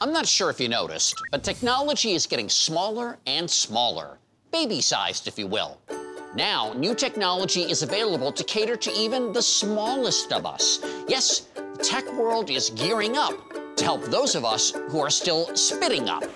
I'm not sure if you noticed, but technology is getting smaller and smaller, baby-sized, if you will. Now, new technology is available to cater to even the smallest of us. Yes, the tech world is gearing up to help those of us who are still spitting up.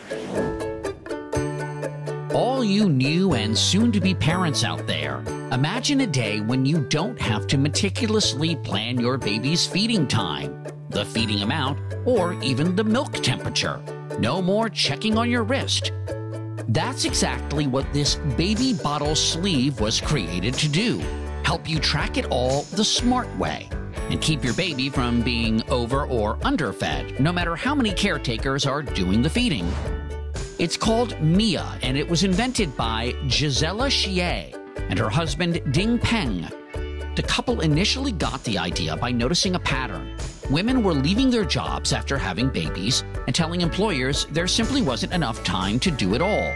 All you new and soon-to-be parents out there, imagine a day when you don't have to meticulously plan your baby's feeding time, the feeding amount, or even the milk temperature. No more checking on your wrist. That's exactly what this baby bottle sleeve was created to do. Help you track it all the smart way and keep your baby from being over or underfed, no matter how many caretakers are doing the feeding. It's called Mia, and it was invented by Gisela Xie and her husband Ding Peng. The couple initially got the idea by noticing a pattern. Women were leaving their jobs after having babies and telling employers there simply wasn't enough time to do it all.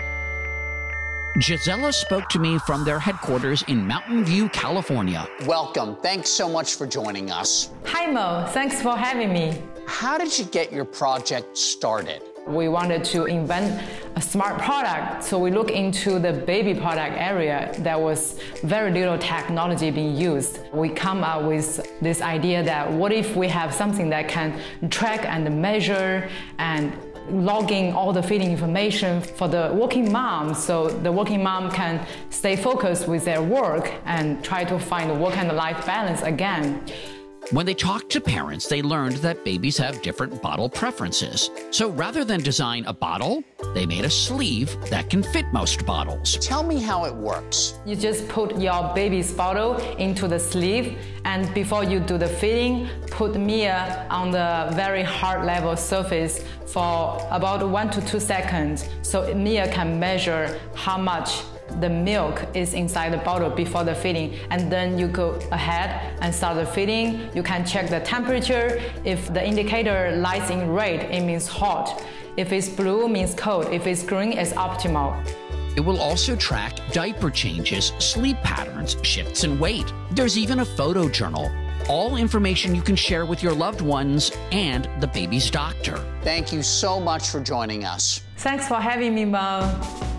Gisela spoke to me from their headquarters in Mountain View, California. Welcome. Thanks so much for joining us. Hi, Mo. Thanks for having me. How did you get your project started? We wanted to invent a smart product, so we looked into the baby product area. There was very little technology being used. We come up with this idea that what if we have something that can track and measure and logging all the feeding information for the working mom, so the working mom can stay focused with their work and try to find a work and life balance again. When they talked to parents, they learned that babies have different bottle preferences. So rather than design a bottle, they made a sleeve that can fit most bottles. Tell me how it works. You just put your baby's bottle into the sleeve, and before you do the feeding, put Mia on the very hard level surface for about 1 to 2 seconds, so Mia can measure how much the milk is inside the bottle before the feeding, and then you go ahead and start the feeding. You can check the temperature. If the indicator lies in red, it means hot. If it's blue, it means cold. If it's green, it's optimal. It will also track diaper changes, sleep patterns, shifts, and weight. There's even a photo journal. All information you can share with your loved ones and the baby's doctor. Thank you so much for joining us. Thanks for having me, Mom.